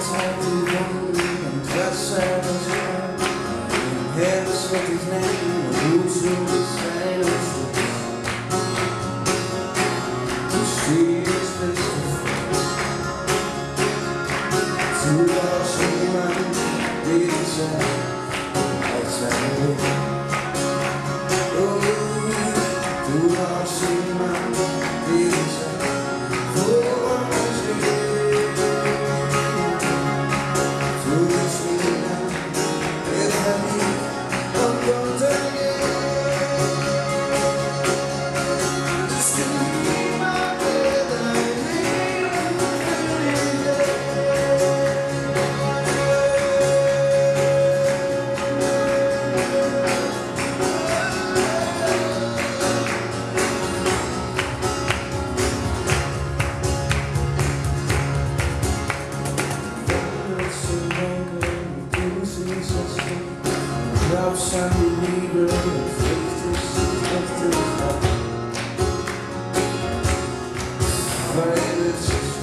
halt die Wunden und was selber sein. Mein Herz wird dich lenken und wozu ist ein Schluss. Du stehst bist du du brauchst niemanden, wie du sagst, als ein Weg. Oh, du brauchst niemanden, wie du sagst, woran es geht. Du bist niemand, der verliebt und untergeht. Es gibt niemand, der dein Leben verliert. Du glaubst an die Liebe und fürchtest dich ab, weil es ist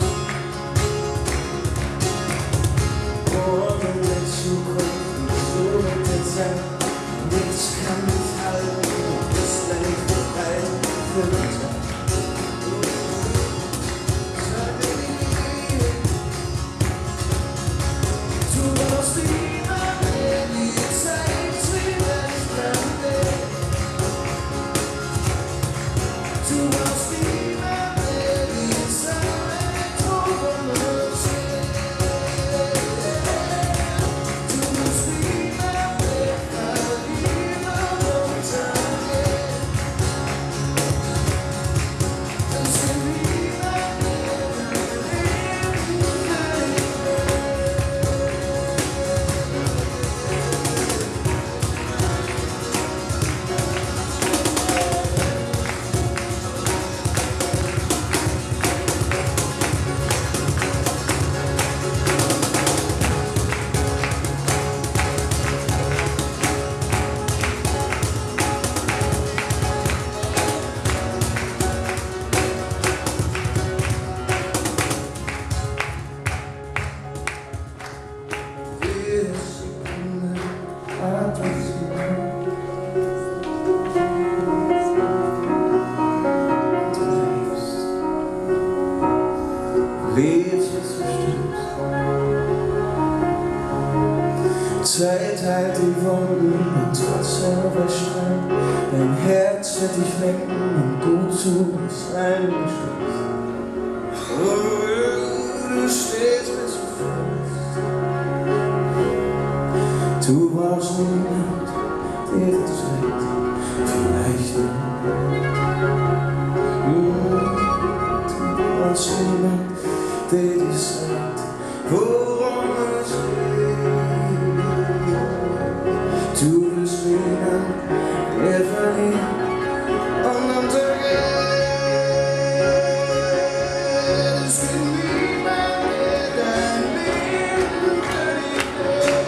und in der Zukunft so wird der Zeit. Nichts kann dich halten, bis längst vorbei für den Tag. Du brauchst niemanden, der dir zeigt, wie das dann geht. Du brauchst niemanden, der dir sagt, woran es geht. Du musst niemanden, der verliebt und untergeht. Es gibt niemanden, der dein Leben verliert. Lebst, bis du stirbst. Zeit heilt die Wunden und trotzdem überstrahlt. Dein Herz wird dich lenken und gut zu bis eingeschlossen. Oh, du stehst, bis du fällst. Du brauchst niemand, der dir zeigt, vielleicht du brauchst niemand, der dir sagt, worum es geht. Du bist niemand, der verliert und untergeht. Es gibt niemand, der dein Leben verliert.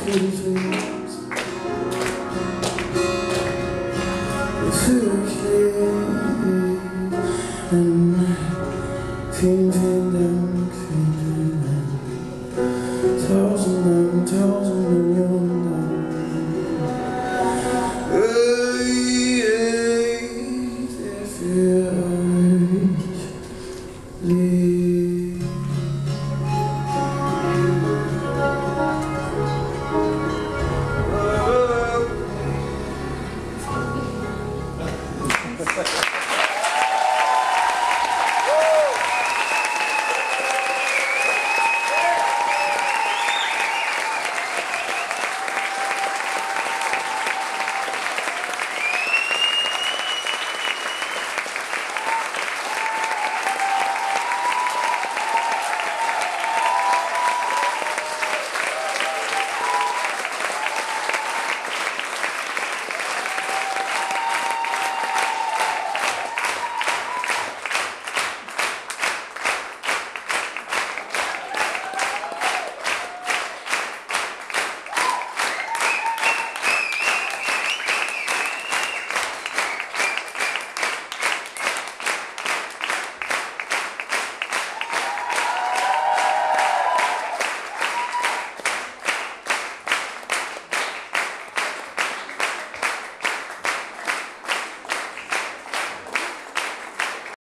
für dich lebst, wofür ich lebe. Vielen, vielen Dank, vielen Dank. Tausend Millionen Dank.